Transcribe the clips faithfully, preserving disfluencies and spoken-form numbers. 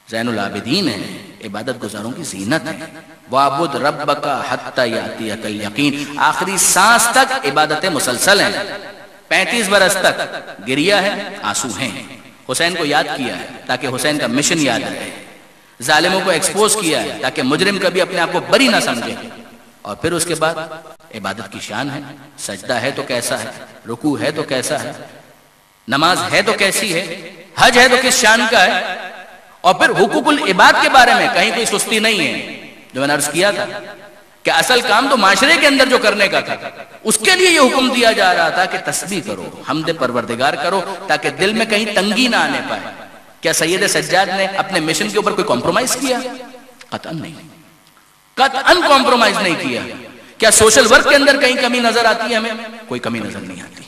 زین العابدین ہیں، عبادت گزاروں کی زینت ہے۔ وَاعْبُدْ رَبَّكَ حَتَّى يَأْتِيَكَ الْيَقِينُ، آخری سانس تک عبادتیں مسلسل ہیں، پینتیس برس تک گریا ہے، آنسو ہیں۔ حسین کو یاد کیا ہے تاکہ حسین کا مشن یاد رہے، ظالموں کو ایکسپوز کیا ہے تاکہ مجرم کبھی اپنے آپ کو بری نہ سمجھے، اور پھر اس کے بعد عبادت کی شان ہے، سجدہ ہے تو کیسا ہے، رکوع ہے تو کیسا ہے، نماز ہے تو کیسی ہے، حج ہے تو کس شان کا ہے، اور پھر حقوق العباد کے بارے میں کہیں کوئی سستی نہیں ہے۔ جو میں نے عرض کیا تھا کہ اصل کام تو معاشرے کے اندر جو کرنے کا تھا، اس کے لیے یہ حکم دیا جا رہا تھا کہ تسبیح کرو، حمد پروردگار کرو، تاکہ دل میں کہیں تنگی نہ آنے پائے۔ کیا سید سجاد نے اپنے مشن کے اوپر کوئی کمپرومائز کیا؟ قطعاً نہیں، قطعاً کمپرومائز نہیں کیا۔ کیا سوشل ورک کے اندر کہیں کمی نظر آتی ہے؟ ہمیں کوئی کمی نظر نہیں آتی۔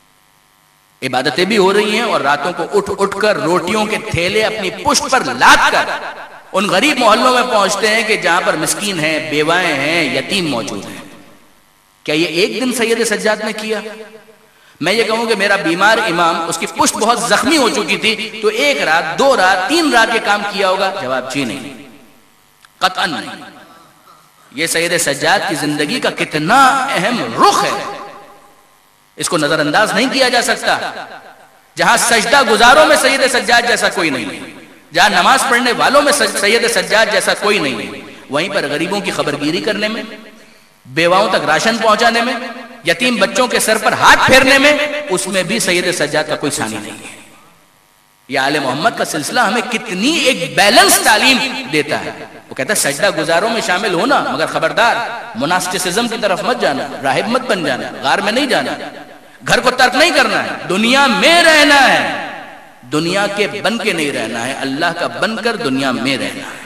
عبادتیں بھی ہو رہی ہیں، اور راتوں کو اٹھ اٹھ کر روٹیوں کے تھیلے اپنی پشت پر لاد کر ان غریب محلوں میں پہنچتے ہیں کہ جہاں پر مسکین ہیں، بیوائیں ہیں، یتیم موجود ہیں۔ کیا یہ ایک دن سید سجاد نے کیا؟ میں یہ کہوں کہ میرا بیمار امام، اس کی پشت بہت زخمی ہو چکی تھی، تو ایک رات، دو رات، تین رات یہ کام کیا ہوگا؟ جواب جی نہیں، قطعاً نہیں۔ یہ سید سجاد کی زندگی کا کتنا اہم رخ ہے، اس کو نظر انداز نہیں کیا جا سکتا۔ جہاں سجدہ گزاروں میں سید سجاد جیسا کوئی نہیں ہے، جہاں نماز پڑھنے والوں میں سید سجاد جیسا کوئی نہیں ہے، وہیں پر غریبوں کی خبرگیری کرنے میں، بیواؤں تک راشن پہنچانے میں، یتیم بچوں کے سر پر ہاتھ پھیرنے میں، اس میں بھی سید سجاد کا کوئی ثانی نہیں ہے۔ یہ آل محمد کا سلسلہ ہمیں کتنی ایک بیلنس تعلیم دیتا ہے۔ وہ کہتا ہے سجدہ گزاروں میں شامل ہونا، مگر خبردار مناسٹسزم کی طرف مت جانا، راہب مت بن جانا، غار میں نہیں جانا، گھر کو ترک نہیں کرنا ہے، دنیا میں رہنا ہے، دنیا کے بن کے نہیں رہنا ہے، اللہ کا بن کر دنیا میں رہنا ہے۔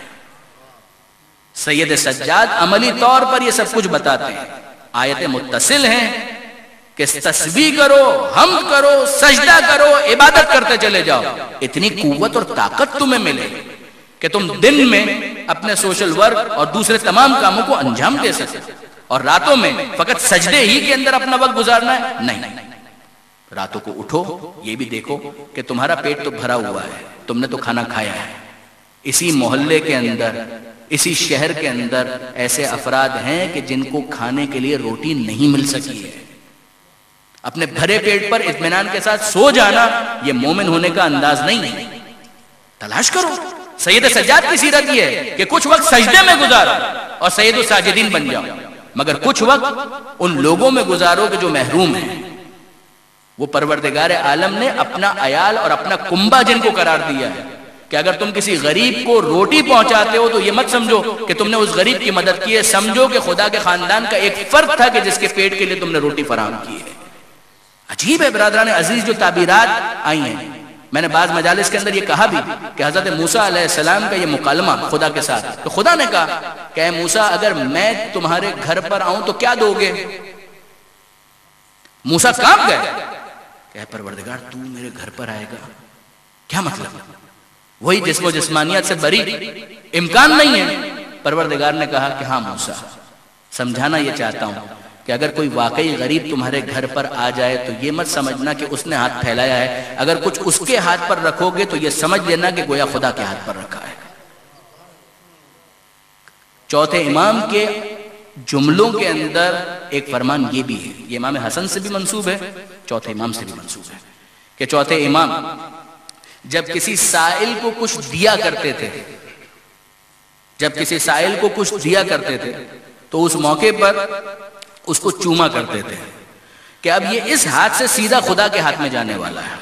سید سجاد عملی طور پر یہ سب کچھ بتاتے ہیں، آیتیں متصل ہیں کہ تسبیح کرو، حمد کرو، سجدہ کرو، عبادت کرتے چلے جاؤ، اتنی قوت اور طاقت تمہیں ملے کہ تم دن میں اپنے سوشل ورک اور دوسرے تمام کاموں کو انجام دے سکے، اور راتوں میں فقط سجدے ہی کے اندر اپنا وقت گزارنا ہے؟ نہیں، راتوں کو اٹھو، یہ بھی دیکھو کہ تمہارا پیٹ تو بھرا ہوا ہے، تم نے تو کھانا کھایا ہے۔ اسی محلے کے اندر، اسی شہر کے اندر ایسے افراد ہیں کہ جن کو کھانے کے لیے روٹی نہیں مل سکی ہے۔ اپنے بھرے پیٹ پر اطمینان کے ساتھ سو جانا یہ مومن ہونے کا انداز نہیں ہے۔ تلاش کرو، سید سجاد کی سیرت یہ ہے کہ کچھ وقت سجدے میں گزارو اور سید الساجدین بن جاؤ، مگر کچھ وقت ان لوگوں میں گزارو کہ جو محروم ہیں۔ وہ پروردگار عالم نے اپنا عیال اور اپنا کنبہ جن کو قرار دیا ہے کہ اگر تم کسی غریب کو روٹی پہنچاتے ہو تو یہ مت سمجھو کہ تم نے اس غریب کی مدد کی ہے، سمجھو کہ خدا کے خاندان کا ایک فرد تھا کہ جس کے پیٹ کے لیے تم نے روٹی فراہم کی ہے۔ عجیب ہے برادران عزیز جو تعبیرات آئی ہیں۔ میں نے بعض مجالس کے اندر یہ کہا بھی کہ حضرت موسیٰ علیہ السلام کا یہ مکالمہ خدا کے ساتھ، تو خدا نے کہا کہ اے موسیٰ اگر میں تمہارے گھر پر آؤں تو کیا دو گے؟ موسیٰ کانپ گئے کہ اے پروردگار تو میرے گھر پر آئے گا، کیا مطلب؟ وہی جسم و جسمانیت سے بری، امکان نہیں ہے۔ پروردگار نے کہا کہ ہاں موسیٰ، سمجھانا یہ چاہتا ہوں کہ اگر کوئی واقعی غریب تمہارے گھر پر آ جائے تو یہ مت سمجھنا کہ اس نے ہاتھ پھیلایا ہے، اگر کچھ اس کے ہاتھ پر رکھو گے تو یہ سمجھ لینا کہ گویا خدا کے ہاتھ پر رکھا ہے۔ چوتھے امام کے جملوں کے اندر ایک فرمان یہ بھی ہے، یہ امام حسن سے بھی منسوب ہے، چوتھے امام سے بھی منسوب ہے، کہ چوتھے امام جب کسی سائل کو کچھ دیا کرتے تھے، جب کسی سائل کو کچھ دیا کرتے تھے تو اس موقع پر اس کو چوما کرتے تھے کہ اب یہ اس ہاتھ سے سیدھا خدا کے ہاتھ میں جانے والا ہے۔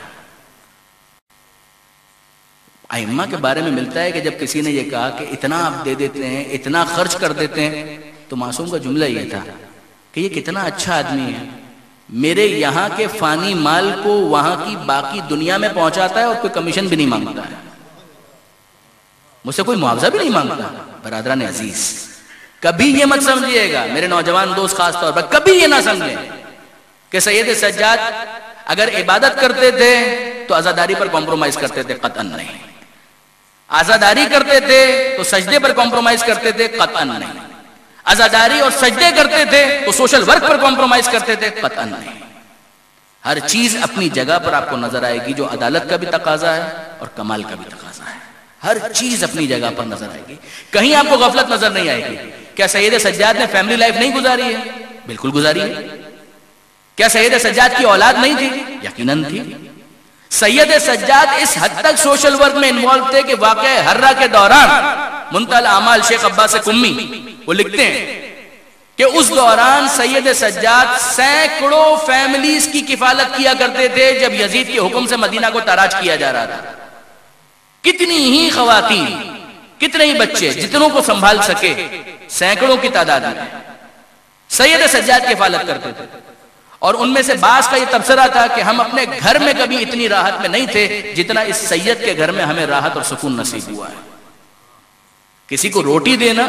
ائمہ کے بارے میں ملتا ہے کہ جب کسی نے یہ کہا کہ اتنا آپ دے دیتے ہیں، اتنا خرچ کر دیتے ہیں، تو معصوم کا جملہ یہ تھا کہ یہ کتنا اچھا آدمی ہے، میرے یہاں کے فانی مال کو وہاں کی باقی دنیا میں پہنچاتا ہے اور کوئی کمیشن بھی نہیں مانگتا ہے، مجھ سے کوئی معاوضہ بھی نہیں مانگتا۔ برادران عزیز کبھی یہ مت سمجھیے گا، میرے نوجوان دوست خاص طور پر کبھی یہ نہ سمجھیں کہ سید سجاد اگر عبادت کرتے تھے تو عزاداری پر کمپرومائز کرتے تھے، قطعاً نہیں۔ عزاداری کرتے تھے تو سجدے پر کمپرومائز کرتے تھے، قطعاً نہیں۔ عزاداری اور سجدے کرتے تھے تو سوشل ورک پر کمپرومائز کرتے تھے، قطعاً نہیں۔ ہر چیز اپنی جگہ پر آپ کو نظر آئے گی، جو عدالت کا بھی تقاضا ہے اور کمال کا بھی تقاضا ہے۔ ہر چیز اپنی جگہ پر نظر آئے گی، کہیں آپ کو غفلت نظر نہیں آئے گی۔ کیا سید سجاد نے فیملی لائف نہیں گزاری ہے؟ بالکل گزاری ہے۔ کیا سید سجاد کی اولاد نہیں تھی؟ یقیناً تھی۔ سید سجاد اس حد تک سوشل ورک میں انوالو تھے کہ واقعہ حرہ کے دوران منتہی الاعمال شیخ عباس قمی وہ لکھتے ہیں کہ اس دوران سید سجاد سینکڑوں فیملیز کی کفالت کیا کرتے تھے جب یزید کے حکم سے مدینہ کو تاراج کیا جا رہا تھا۔ کتنی ہی خواتین، کتنے ہی بچے، جتنوں کو سنبھال سکے، سینکڑوں کی تعداد میں سید سجاد کفالت کرتے تھے۔ اور ان میں سے بعض کا یہ تبصرہ تھا کہ ہم اپنے گھر میں کبھی اتنی راحت میں نہیں تھے جتنا اس سید کے گھر میں ہمیں راحت اور سکون نصیب ہوا ہے۔ کسی کو روٹی دینا،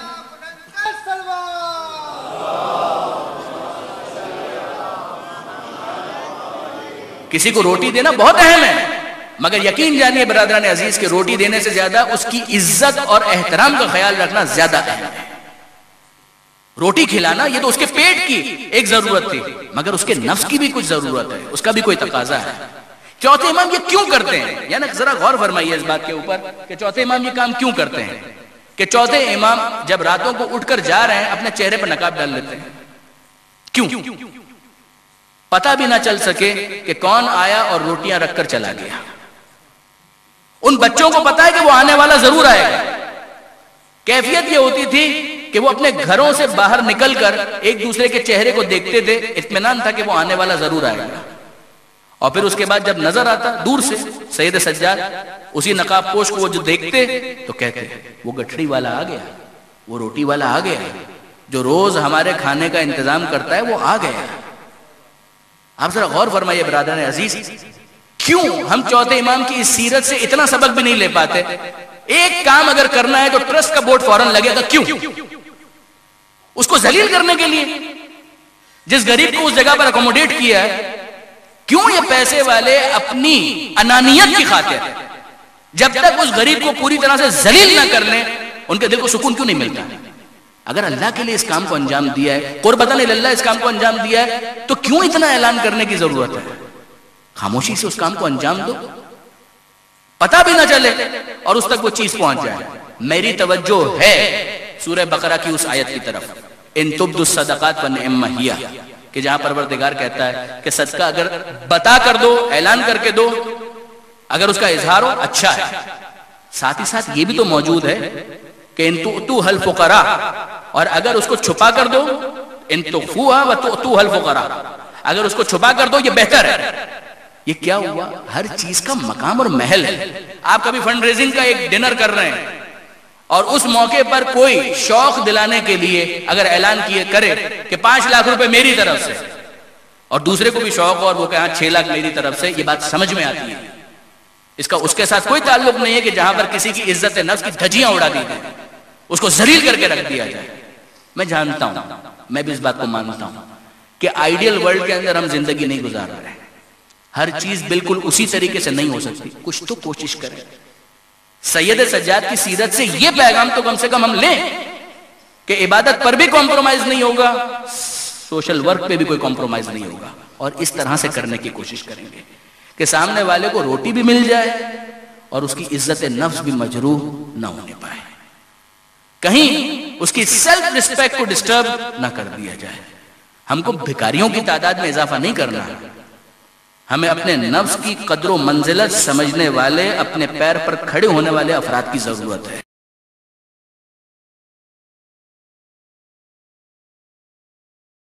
کسی کو روٹی دینا بہت اہم ہے، مگر یقین جانیے برادران عزیز کہ روٹی دینے سے زیادہ اس کی عزت اور احترام کا خیال رکھنا زیادہ اہم ہے۔ روٹی کھلانا یہ تو اس کے پیٹ کی ایک ضرورت تھی، مگر اس کے نفس کی بھی کچھ ضرورت ہے، اس کا بھی کوئی تقاضا ہے۔ چوتھے امام یہ کیوں کرتے ہیں؟ یعنی ذرا غور فرمائیے اس بات کے اوپر کہ چوتھے امام یہ کام کیوں کرتے ہیں کہ چوتھے امام جب راتوں کو اٹھ کر جا رہے ہیں اپنے چہرے پر نقاب ڈال لیتے ہیں۔ کیوں؟ پتہ بھی نہ چل سکے کہ کون آیا اور روٹیاں رکھ کر چلا گیا۔ ان بچوں کو پتا ہے کہ وہ آنے والا ضرور آئے گا۔ کیفیت یہ ہوتی تھی کہ وہ اپنے گھروں سے باہر نکل کر ایک دوسرے کے چہرے کو دیکھتے تھے، اطمینان تھا کہ وہ آنے والا ضرور آئے گا۔ اور پھر اس کے بعد جب نظر آتا دور سے سید سجاد، اسی نقاب پوش کو وہ جو دیکھتے تو کہتے وہ گٹھڑی والا آ گیا، وہ روٹی والا آ گیا، جو روز ہمارے کھانے کا انتظام کرتا ہے وہ آ گیا۔ آپ ذرا غور فرمائیے برادران عزیز، کیوں ہم چوتھے امام کی اس سیرت سے اتنا سبق بھی نہیں لے پاتے؟ ایک کام اگر کرنا ہے تو ٹرسٹ کا بورڈ فوراً لگے گا، کیوں؟ اس کو ذلیل کرنے کے لیے، جس غریب کو اس جگہ پر اکوموڈیٹ کیا ہے۔ کیوں یہ پیسے والے اپنی انانیت کی خاطر جب تک اس غریب کو پوری طرح سے ذلیل نہ کر لیں ان کے دل کو سکون کیوں نہیں ملتا؟ اگر اللہ کے لیے اس کام کو انجام دیا ہے، قربتاً اللہ اس کام کو انجام دیا ہے، تو کیوں اتنا اعلان کرنے کی ضرورت ہے؟ خاموشی سے اس کام کو انجام دو، پتہ بھی نہ چلے اور اس تک وہ چیز پہنچ جائے۔ میری توجہ ہے سورہ بقرہ کی اس آیت کی طرف، ان تبدوا الصدقات فنعم ہی، کہ جہاں پروردگار کہتا ہے کہ صدقہ اگر بتا کر دو، اعلان کر کے دو، اگر اس کا اظہار ہو اچھا ہے۔ ساتھ ہی ساتھ یہ بھی تو موجود ہے کہ ان تؤتوها الفقراء، اور اگر اس کو چھپا کر دو، ان تخفوها وتؤتوها الفقراء، اگر اس کو چھپا کر دو یہ بہتر ہے۔ یہ کیا ہوا؟ ہر چیز کا مقام اور محل ہے۔ آپ کبھی فنڈ ریزنگ کا ایک ڈنر کر رہے ہیں اور اس موقع پر کوئی شوق دلانے کے لیے اگر اعلان کیے کرے کہ پانچ لاکھ روپے میری طرف سے، اور دوسرے کو بھی شوق اور وہ کہاں چھ لاکھ میری طرف سے، یہ بات سمجھ میں آتی ہے۔ اس کا اس کے ساتھ کوئی تعلق نہیں ہے کہ جہاں پر کسی کی عزت نفس کی دھجیاں اڑا دی جائیں، اس کو ذلیل کر کے رکھ دیا جائے۔ میں جانتا ہوں، میں بھی اس بات کو مانتا ہوں کہ آئیڈیل ورلڈ کے اندر ہم زندگی نہیں گزار رہے ہیں، ہر چیز بالکل اسی طریقے سے نہیں ہو سکتی، کچھ تو کوشش کریں۔ سید سجاد کی سیرت سے یہ پیغام تو کم سے کم ہم لیں کہ عبادت پر بھی کمپرومائز نہیں ہوگا، سوشل ورک پہ بھی کوئی کمپرومائز نہیں ہوگا، اور اس طرح سے کرنے کی کوشش کریں گے کہ سامنے والے کو روٹی بھی مل جائے اور اس کی عزت نفس بھی مجروح نہ ہونے پائے، کہیں اس کی سیلف ریسپیکٹ کو ڈسٹرب نہ کر دیا جائے۔ ہم کو بھکاریوں کی تعداد میں اضافہ نہیں کرنا ہے، ہمیں اپنے نفس کی قدر و منزلت سمجھنے والے، اپنے پیر پر کھڑے ہونے والے افراد کی ضرورت ہے۔